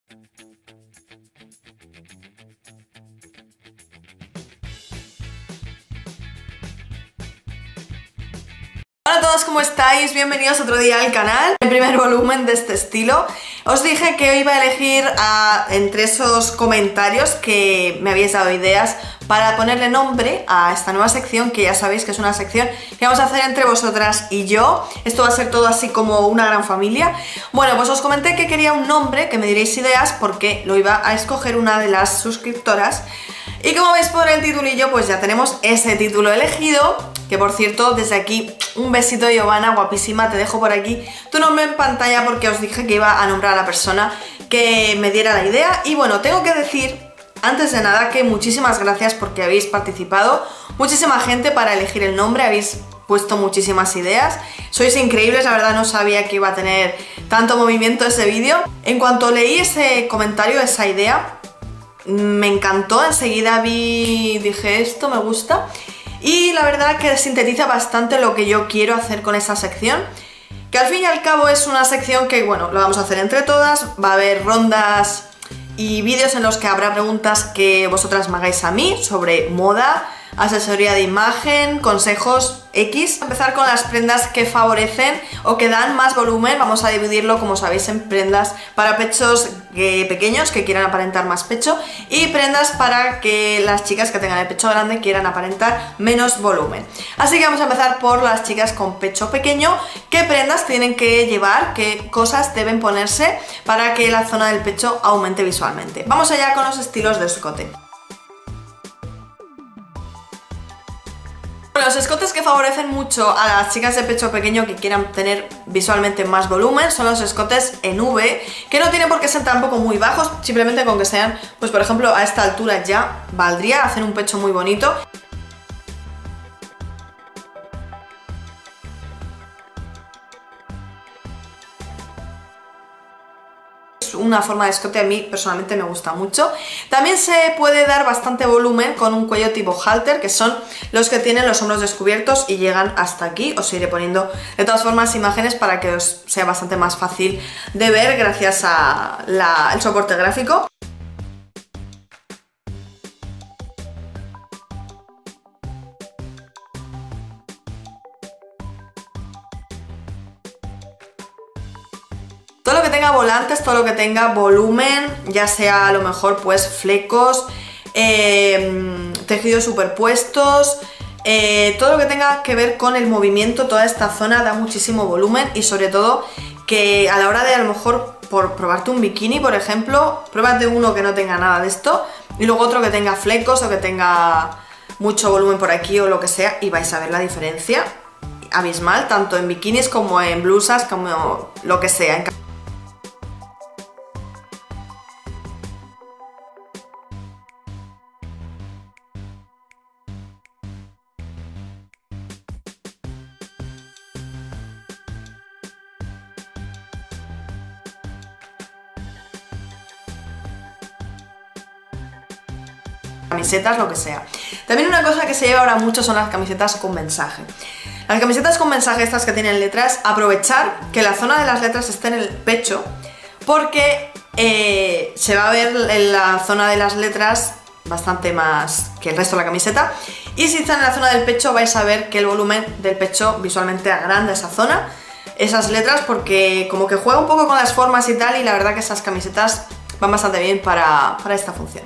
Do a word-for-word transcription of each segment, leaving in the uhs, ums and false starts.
Hola a todos, ¿cómo estáis? Bienvenidos otro día al canal, el primer volumen de este estilo. Os dije que hoy iba a elegir a, entre esos comentarios que me habéis dado ideas para ponerle nombre a esta nueva sección, que ya sabéis que es una sección que vamos a hacer entre vosotras y yo. Esto va a ser todo así como una gran familia. Bueno, pues os comenté que quería un nombre, que me diréis ideas, porque lo iba a escoger una de las suscriptoras. Y como veis por el titulillo, pues ya tenemos ese título elegido. Que por cierto, desde aquí, un besito, Giovanna, guapísima, te dejo por aquí tu nombre en pantalla porque os dije que iba a nombrar a la persona que me diera la idea. Y bueno, tengo que decir, antes de nada, que muchísimas gracias porque habéis participado, muchísima gente para elegir el nombre, habéis puesto muchísimas ideas, sois increíbles, la verdad no sabía que iba a tener tanto movimiento ese vídeo. En cuanto leí ese comentario, esa idea, me encantó, enseguida vi, dije, esto me gusta. Y la verdad que sintetiza bastante lo que yo quiero hacer con esta sección, que al fin y al cabo es una sección que, bueno, lo vamos a hacer entre todas, va a haber rondas y vídeos en los que habrá preguntas que vosotras me hagáis a mí sobre moda, asesoría de imagen, consejos X. Vamos a empezar con las prendas que favorecen o que dan más volumen. Vamos a dividirlo, como sabéis, en prendas para pechos eh, pequeños que quieran aparentar más pecho y prendas para que las chicas que tengan el pecho grande quieran aparentar menos volumen. Así que vamos a empezar por las chicas con pecho pequeño. ¿Qué prendas tienen que llevar? ¿Qué cosas deben ponerse para que la zona del pecho aumente visualmente? Vamos allá con los estilos de escote. Los escotes que favorecen mucho a las chicas de pecho pequeño que quieran tener visualmente más volumen son los escotes en V, que no tienen por qué ser tampoco muy bajos, simplemente con que sean, pues por ejemplo, a esta altura ya valdría, hacer un pecho muy bonito. Una forma de escote a mí personalmente me gusta mucho. También se puede dar bastante volumen con un cuello tipo halter, que son los que tienen los hombros descubiertos y llegan hasta aquí. Os iré poniendo de todas formas imágenes para que os sea bastante más fácil de ver gracias al soporte gráfico. Todo lo que tenga volantes, todo lo que tenga volumen, ya sea a lo mejor pues flecos, eh, tejidos superpuestos, eh, todo lo que tenga que ver con el movimiento, toda esta zona da muchísimo volumen y sobre todo que a la hora de a lo mejor por probarte un bikini, por ejemplo, pruébate uno que no tenga nada de esto y luego otro que tenga flecos o que tenga mucho volumen por aquí o lo que sea y vais a ver la diferencia abismal, tanto en bikinis como en blusas, como lo que sea. Camisetas, lo que sea. También una cosa que se lleva ahora mucho son las camisetas con mensaje. Las camisetas con mensaje, estas que tienen letras, aprovechar que la zona de las letras esté en el pecho, porque eh, se va a ver en la zona de las letras bastante más que el resto de la camiseta, y si están en la zona del pecho vais a ver que el volumen del pecho visualmente agranda esa zona, esas letras, porque como que juega un poco con las formas y tal, y la verdad que esas camisetas van bastante bien para, para esta función.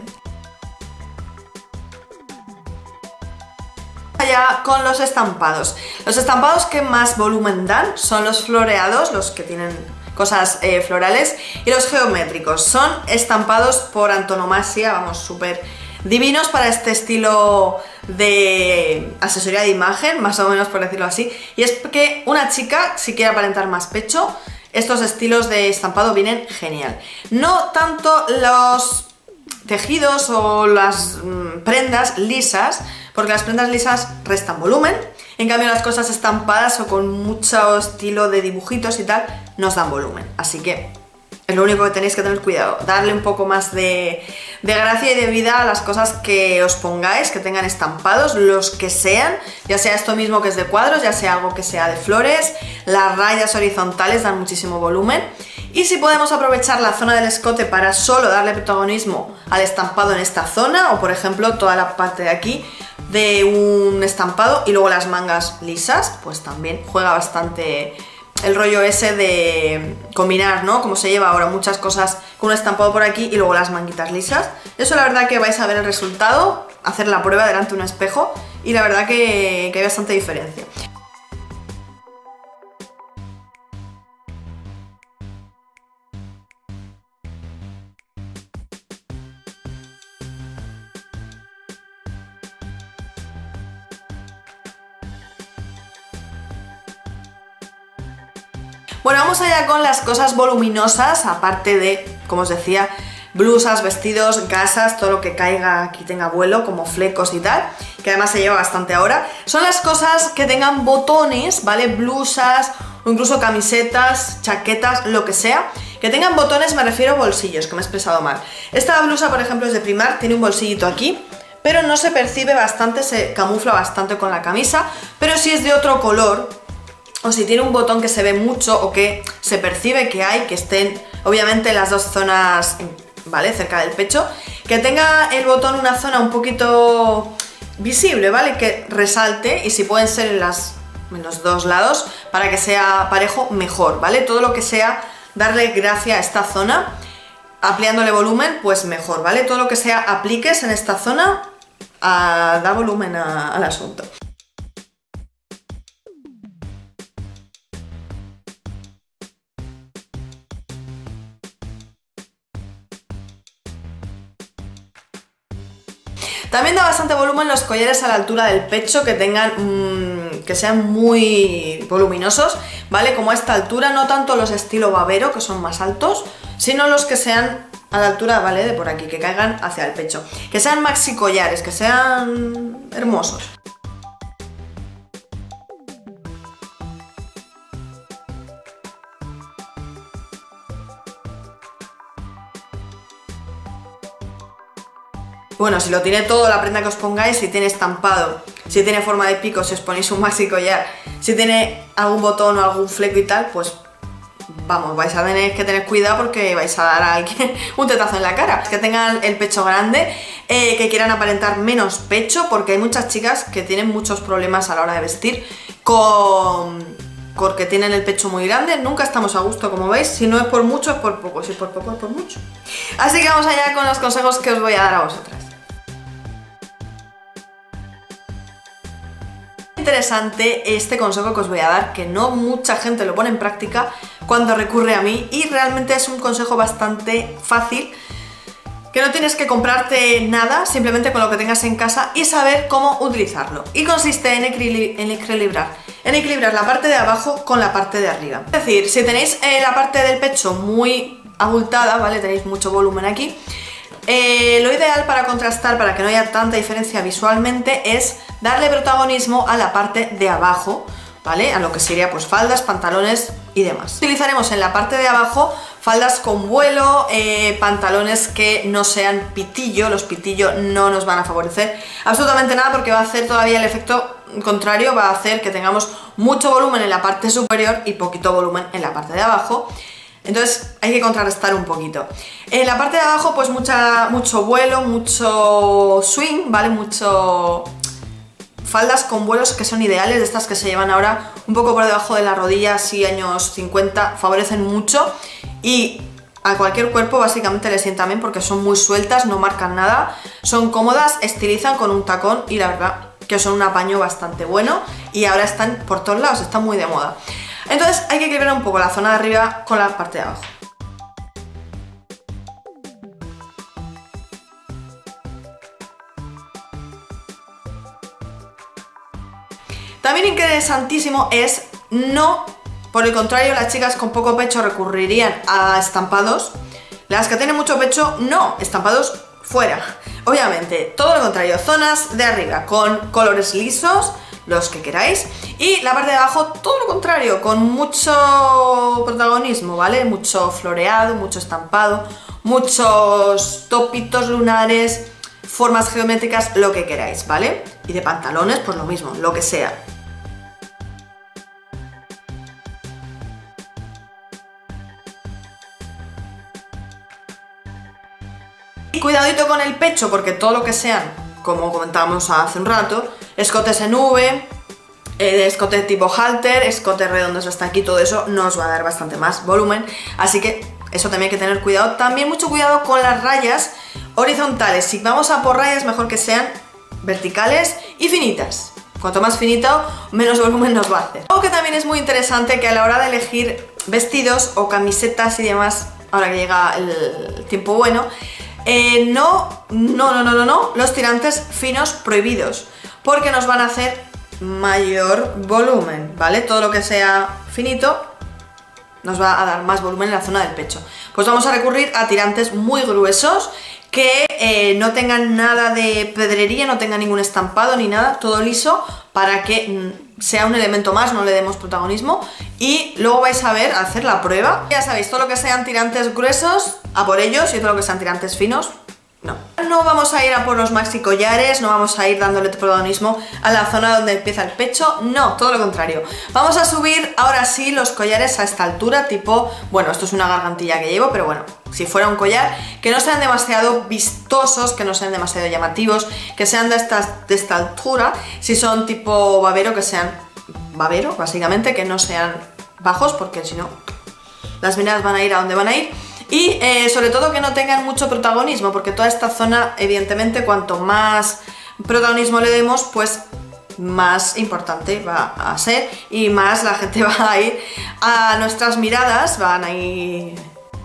Ya con los estampados. Los estampados que más volumen dan son los floreados, los que tienen cosas eh, florales, y los geométricos. Son estampados por antonomasia, vamos, súper divinos para este estilo de asesoría de imagen, más o menos por decirlo así. Y es que una chica, si quiere aparentar más pecho, estos estilos de estampado vienen genial. No tanto los tejidos o las mmm, prendas lisas, porque las prendas lisas restan volumen, en cambio las cosas estampadas o con mucho estilo de dibujitos y tal nos dan volumen, así que es lo único que tenéis que tener cuidado, darle un poco más de, de gracia y de vida a las cosas que os pongáis, que tengan estampados, los que sean, ya sea esto mismo que es de cuadros, ya sea algo que sea de flores. Las rayas horizontales dan muchísimo volumen Y si podemos aprovechar la zona del escote para solo darle protagonismo al estampado en esta zona, o por ejemplo toda la parte de aquí de un estampado y luego las mangas lisas, pues también juega bastante el rollo ese de combinar, ¿no? Como se lleva ahora muchas cosas con un estampado por aquí y luego las manguitas lisas. Eso la verdad que vais a ver el resultado, hacer la prueba delante de un espejo y la verdad que, que hay bastante diferencia. Bueno, vamos allá con las cosas voluminosas, aparte de, como os decía, blusas, vestidos, gasas, todo lo que caiga aquí tenga vuelo, como flecos y tal, que además se lleva bastante ahora. Son las cosas que tengan botones, ¿vale? Blusas o incluso camisetas, chaquetas, lo que sea. Que tengan botones, me refiero a bolsillos, que me he expresado mal. Esta blusa, por ejemplo, es de Primark, tiene un bolsillito aquí, pero no se percibe bastante, se camufla bastante con la camisa, pero si es de otro color, o si tiene un botón que se ve mucho o que se percibe que hay, que estén obviamente en las dos zonas, ¿vale? Cerca del pecho, que tenga el botón una zona un poquito visible, ¿vale? Que resalte, y si pueden ser en, las, en los dos lados para que sea parejo, mejor, ¿vale? Todo lo que sea darle gracia a esta zona, ampliándole volumen, pues mejor, ¿vale? Todo lo que sea apliques en esta zona a, da volumen a, al asunto. También da bastante volumen los collares a la altura del pecho, que tengan, mmm, que sean muy voluminosos, ¿vale? Como a esta altura, no tanto los estilo babero, que son más altos, sino los que sean a la altura, ¿vale? De por aquí, que caigan hacia el pecho. Que sean maxi collares, que sean hermosos. Bueno, si lo tiene todo, la prenda que os pongáis, si tiene estampado, si tiene forma de pico, si os ponéis un maxi collar, si tiene algún botón o algún fleco y tal, pues vamos, vais a tener que tener cuidado porque vais a dar a alguien un tetazo en la cara. Que tengan el pecho grande, eh, que quieran aparentar menos pecho, porque hay muchas chicas que tienen muchos problemas a la hora de vestir con... porque tienen el pecho muy grande, nunca estamos a gusto, como veis. Si no es por mucho, es por poco, si es por poco, es por mucho. Así que vamos allá con los consejos que os voy a dar a vosotras. Interesante este consejo que os voy a dar, que no mucha gente lo pone en práctica cuando recurre a mí, y realmente es un consejo bastante fácil, que no tienes que comprarte nada, simplemente con lo que tengas en casa y saber cómo utilizarlo. Y consiste en, equilibrar, en equilibrar, en equilibrar la parte de abajo con la parte de arriba. Es decir, si tenéis eh, la parte del pecho muy abultada, ¿vale? Tenéis mucho volumen aquí. Eh, lo ideal para contrastar, para que no haya tanta diferencia visualmente, es darle protagonismo a la parte de abajo, ¿vale? A lo que sería pues faldas, pantalones y demás. Utilizaremos en la parte de abajo faldas con vuelo, eh, pantalones que no sean pitillo. Los pitillos no nos van a favorecer absolutamente nada, porque va a hacer todavía el efecto contrario, va a hacer que tengamos mucho volumen en la parte superior y poquito volumen en la parte de abajo. Entonces hay que contrarrestar un poquito. En la parte de abajo pues mucha, mucho vuelo, mucho swing, ¿vale? Mucho... faldas con vuelos que son ideales, de estas que se llevan ahora un poco por debajo de la rodilla, así años cincuenta, favorecen mucho, y a cualquier cuerpo básicamente le sientan bien porque son muy sueltas, no marcan nada, son cómodas, estilizan con un tacón y la verdad que son un apaño bastante bueno, y ahora están por todos lados, están muy de moda. Entonces hay que equilibrar un poco la zona de arriba con la parte de abajo. También interesantísimo es no, por el contrario, las chicas con poco pecho recurrirían a estampados. Las que tienen mucho pecho, no, estampados fuera. Obviamente, todo lo contrario, zonas de arriba con colores lisos, los que queráis, y la parte de abajo todo lo contrario, con mucho protagonismo, ¿vale? Mucho floreado, mucho estampado, muchos topitos lunares, formas geométricas, lo que queráis, ¿vale? Y de pantalones, pues lo mismo, lo que sea. Y cuidadito con el pecho, porque todo lo que sean, como comentábamos hace un rato, escotes en V, eh, escote tipo halter, escotes redondos hasta aquí, todo eso nos va a dar bastante más volumen, así que eso también hay que tener cuidado. También mucho cuidado con las rayas horizontales. Si vamos a por rayas, mejor que sean verticales y finitas. Cuanto más finito, menos volumen nos va a hacer. Algo que también es muy interesante, que a la hora de elegir vestidos o camisetas y demás, ahora que llega el tiempo bueno, eh, no, no, no, no, no, no, los tirantes finos prohibidos, porque nos van a hacer mayor volumen, ¿vale? Todo lo que sea finito nos va a dar más volumen en la zona del pecho. Pues vamos a recurrir a tirantes muy gruesos, que eh, no tengan nada de pedrería, no tengan ningún estampado ni nada, todo liso, para que mm, sea un elemento más, no le demos protagonismo. Y luego vais a ver, a hacer la prueba. Ya sabéis, todo lo que sean tirantes gruesos, a por ellos, y todo lo que sean tirantes finos, no. No vamos a ir a por los maxi collares, no vamos a ir dándole protagonismo a la zona donde empieza el pecho, no, todo lo contrario. Vamos a subir ahora sí los collares a esta altura, tipo, bueno, esto es una gargantilla que llevo, pero bueno, si fuera un collar, que no sean demasiado vistosos, que no sean demasiado llamativos, que sean de esta, de esta altura. Si son tipo babero, que sean babero, básicamente, que no sean bajos, porque si no, las miradas van a ir a donde van a ir. Y eh, sobre todo que no tengan mucho protagonismo, porque toda esta zona, evidentemente, cuanto más protagonismo le demos, pues más importante va a ser y más la gente va a ir a nuestras miradas, van a ir...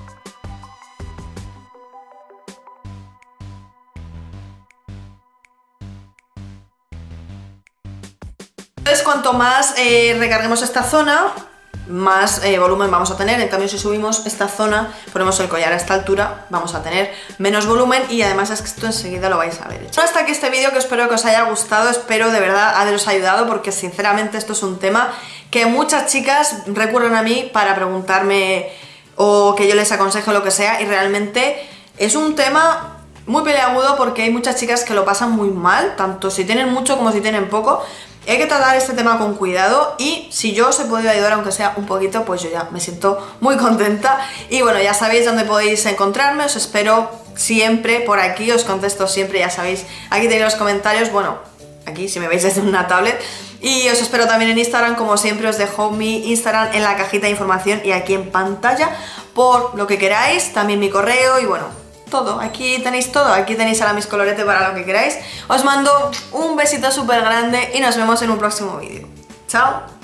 Entonces, cuanto más eh, recarguemos esta zona, más eh, volumen vamos a tener. En cambio, si subimos esta zona, ponemos el collar a esta altura, vamos a tener menos volumen, y además es que esto enseguida lo vais a ver hecho. Hasta aquí este vídeo, que espero que os haya gustado, espero de verdad haberos ayudado, porque sinceramente esto es un tema que muchas chicas recurren a mí para preguntarme o que yo les aconsejo lo que sea, y realmente es un tema muy peleagudo, porque hay muchas chicas que lo pasan muy mal, tanto si tienen mucho como si tienen poco. Hay que tratar este tema con cuidado, y si yo os he podido ayudar, aunque sea un poquito, pues yo ya me siento muy contenta. Y bueno, ya sabéis dónde podéis encontrarme, os espero siempre por aquí, os contesto siempre, ya sabéis, aquí tenéis los comentarios, bueno, aquí si me veis desde una tablet. Y os espero también en Instagram, como siempre os dejo mi Instagram en la cajita de información y aquí en pantalla, por lo que queráis, también mi correo y bueno, todo, aquí tenéis todo, aquí tenéis a la Miss Colorete para lo que queráis. Os mando un besito súper grande y nos vemos en un próximo vídeo. ¡Chao!